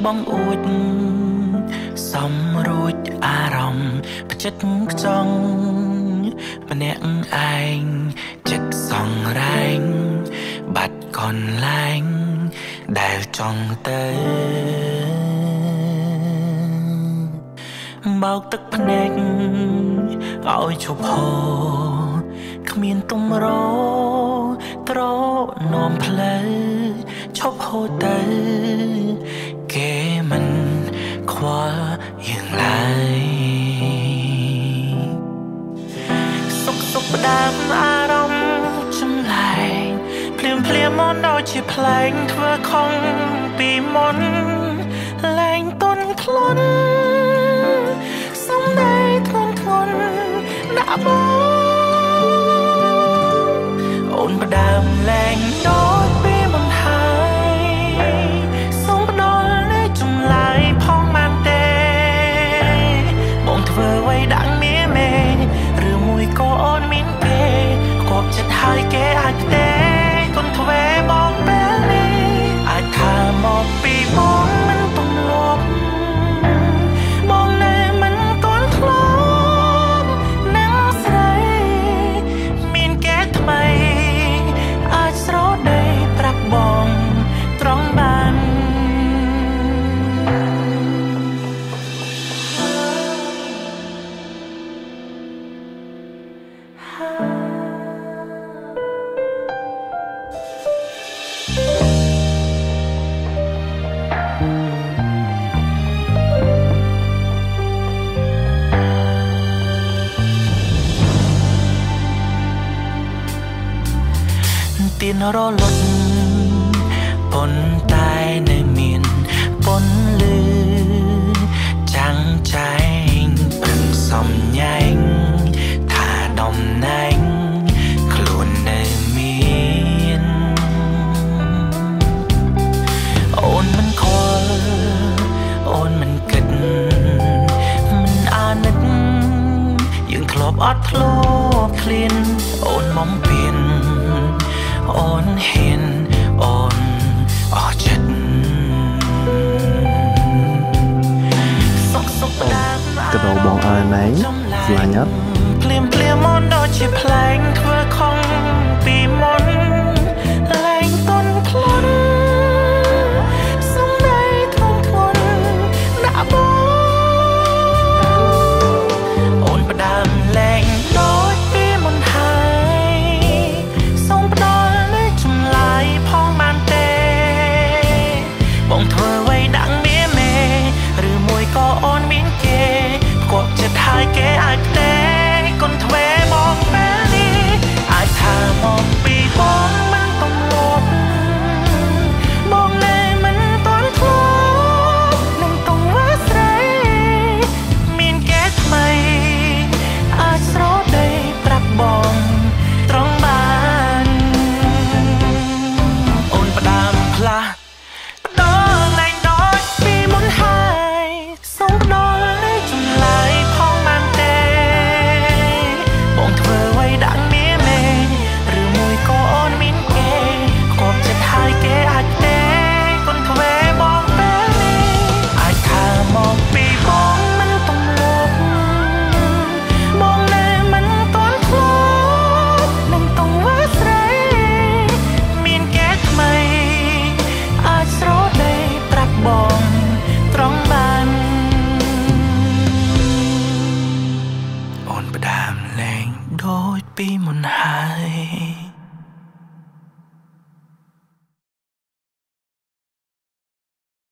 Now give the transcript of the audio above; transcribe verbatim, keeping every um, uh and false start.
បងអួចសំរួចអារម្មណ៍ផ្ចិតខ្ចង់ម្នាក់ឯងចិត្តសង្រែងបាត់កន្លែងដែលចង់ទៅបោកទឹកភ្នែកឲ្យឈប់ហូរគ្មានទំរត្រនាំផ្លូវឈប់ហូរទៅគេមិនខ្វល់យ៉ាងឡើយសុខសុខផ្ដើមអារម្មណ៍ចម្លែកភ្លាមភ្លាមមកដូចជាផ្លែងធ្វើខំពីមុនលែងទន់ភ្លន់សំដីធ្ងន់ធ្ងរដាក់បងអូនផ្ដើមលែងដូចពីមុនហើយសូមផ្ដល់នៃចម្លើយផងបានទេបងធ្វើអ្វីដាក់មៀមេឬមួយក៏អូនមានគេគប់ចិត្តហើយគេអាចទេគុនធ្វើបងពេលនេះអាចថាមកពីបងមិនទំលាប់បងនៅមិនទាន់ធ្លាប់នឹងស្រីមានគេថ្មីអាចស្រដីប្រាប់បងត្រង់បានទៀនរលត់ប៉ុន្តែនៅមានពន្លឺចាំងចែងប្រឹងសំញែងថាដំណែងខ្លួននៅមានអូនមិនខ្វល់អូនមិនគិតមិនអាណិតយើងធ្លាប់អត់ធ្លាប់ឃ្លានអូនមកពៀនអូនហ៊ានអូនអស់ចិត្តសុខសុខដើមក៏ដល់បងអើណៃស្លាញ់អត់ភ្លាមភ្លាមមកដូចជាផ្លែងធ្វើខំពីមុនលែងទន់ភ្លន់សំដីធ្ងន់ធ្ងរដាក់បងអូនផ្ដើមលែងដូចពីមុនហើយសូមផ្ដល់ផងបានទេបងធ្វើអ្វីដាក់មៀមេឬមួយក៏អូនមានគេគប់ចិត្តហើយគេអាចទេគុនធ្វើមកពេលនេះអាចថាមកពីបងមិនទំលាប់បងនៅមិនទាន់ធ្លាប់នឹងទង្វើស្រីមានគេថ្មីអាចស្រដីប្រាប់បងត្រង់បានផ្ដល់ណែដូចពីមុនហើយសូមផ្ដល់ចម្លើយផងបានទេបងធ្វើអ្វីដាក់មៀមេឬមួយក៏អូនមានគេគប់ចិត្តហើយគេអាចទេគុនធ្វើបងពេលនេះអាចថាមកពីបងមិនទំលាប់បងនៅមិនទាន់ធ្លាប់នឹងទង្វើស្រីមានគេថ្មីអាចស្រដីប្រាប់បងត្រង់បានអូនផ្ដើមលែងដូចពីមុនហើយ